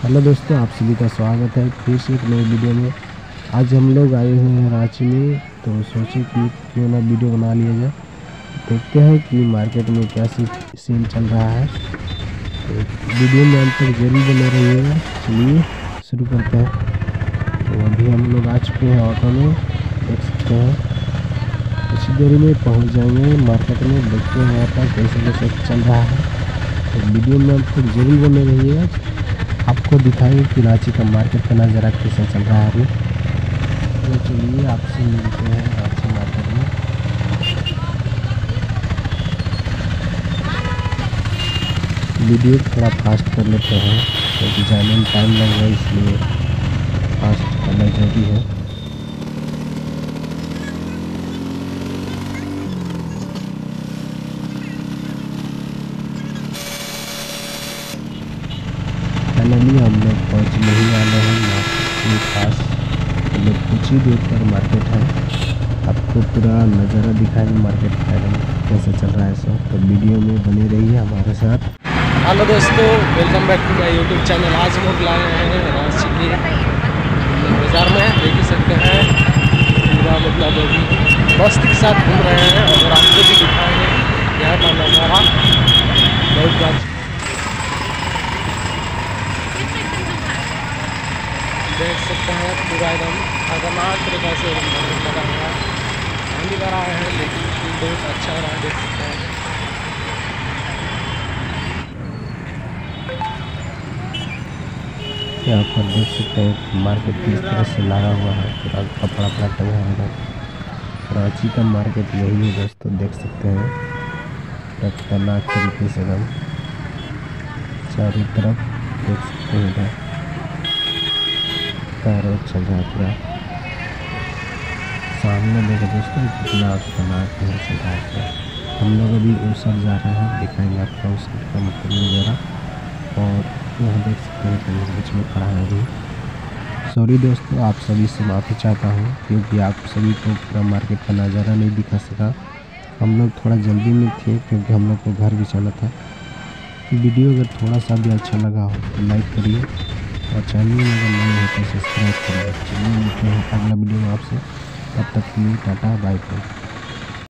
Hello दोस्तों, आप सभी का स्वागत है फिर से एक नई वीडियो में। आज हम लोग आए हुए हैं रांची में, तो सोचे कि क्यों ना वीडियो बना लिया जाए। देखते हैं कि मार्केट में क्या सीन चल रहा है, तो वीडियो में अंत तक जरूर बने रहिएगा। चलिए शुरू करते हैं। तो अभी हम लोग आ चुके हैं ऑटो में, देख सकते हैं। कुछ देर में पहुंच जाएंगे मार्केट में। देखते हैं यहाँ पर कैसे कैसे चल रहा है, तो वीडियो में अंत तक जरूर बने रहिएगा। आपको दिखाएंगे कि रांची का मार्केट का नज़ारा कैसा चल रहा है अभी। तो चलिए आपसे मिलते हैं रांची मार्केट में। वीडियो थोड़ा फास्ट कर लेते हैं क्योंकि जाने में टाइम लगेगा, इसलिए फास्ट करना जरूरी है। फाइनली हम लोग पहुँचने ही वाले हैं मार्केट के पास। हम लोग कुछ ही दूर पर मार्केट है, आपको पूरा नज़ारा दिखाएंगे मार्केट का कैसे चल रहा है सब। तो वीडियो में बने रहिए हमारे साथ। हेलो दोस्तों, welcome back to my YouTube channel. आज हम लोग लाए हैं रांची के बाज़ार में। देख ही सकते हैं पूरा मतलब अभी मस्त के साथ घूम रहे हैं और आपको भी दिखाएंगे यहाँ का नज़ारा। बहुत बात देख सकते हैं, पूरा एकदम खतरनाक तरीका से लगा हुआ है। पानी भरा है लेकिन बहुत अच्छा रहा है, देख सकते हैं। यहाँ पर देख सकते हैं मार्केट किस तरह से लगा हुआ है, पूरा कपड़ा कपड़ा टंगा है। रांची का मार्केट यही है दोस्तों, देख सकते हैं पूरा खतरनाक तरीके से एकदम चारों तरफ देख सकते हैं। इधर रोड चल रहा है पूरा, सामने देखो दोस्तों कितना खतरनाक चल रहा है। हम लोग अभी उस साइड जा रहे हैं, दिखाएंगे आपका उस साइड का मतलब नज़ारा। और यहाँ देख सकते हैं कहीं बीच में खड़ा है अभी। सॉरी दोस्तों, आप सभी से माफ़ी चाहता हूँ क्योंकि आप सभी को पूरा मार्केट का नज़ारा नहीं दिखा सका। हम लोग थोड़ा जल्दी में थे क्योंकि हम लोग को घर भी जाना था। वीडियो अगर थोड़ा सा भी अच्छा लगा हो तो लाइक करिए और चैनल में अगर नए हो तो सब्सक्राइब करिए। चलिए मिलते हैं अगला वीडियो में आपसे, तब तक के लिए टाटा बाय बाय।